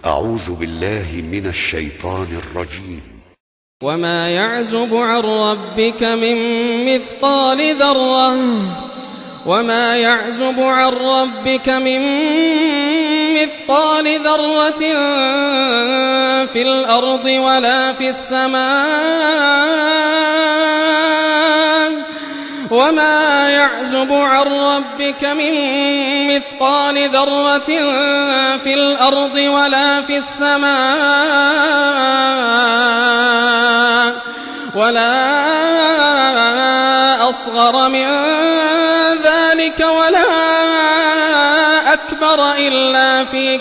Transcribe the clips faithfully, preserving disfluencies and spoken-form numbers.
أعوذ بالله من الشيطان الرجيم. وما يعزب عن ربك من مثقال ذرة وما يعزب عن ربك من مثقال ذرة في الأرض ولا في السماء وما يعزب عن ربك من مثقال ذرة في الأرض ولا في السماء ولا أصغر من ذلك ولا أكبر إلا في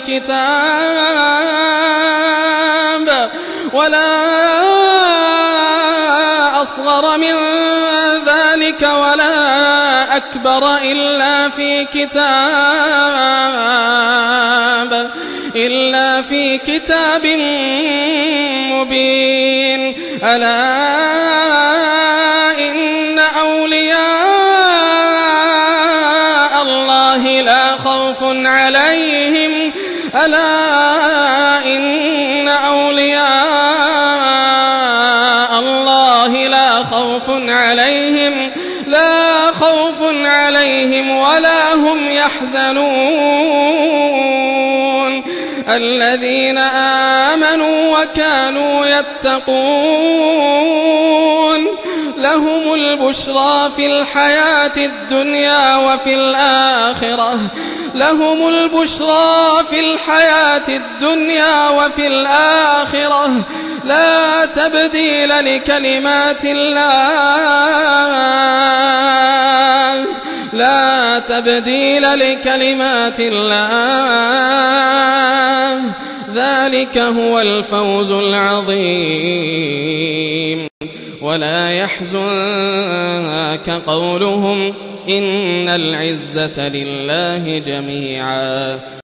كتاب ولا أصغر من ذلك ولا أكبر إلا في كتاب إلا في كتاب مبين. ألا إن أولياء الله لا خوف عليهم ألا إن أولياء الله لا خوف عليهم لا خوف عليهم ولا هم يحزنون الذين آمنوا وكانوا يتقون لهم البشرى في الحياة الدنيا وفي الآخرة لهم البشرى في الحياة الدنيا وفي الآخرة لا تبديل لكلمات الله لا تبديل لكلمات الله ذلك هو الفوز العظيم. ولا يحزنك قولهم إن العزة لله جميعا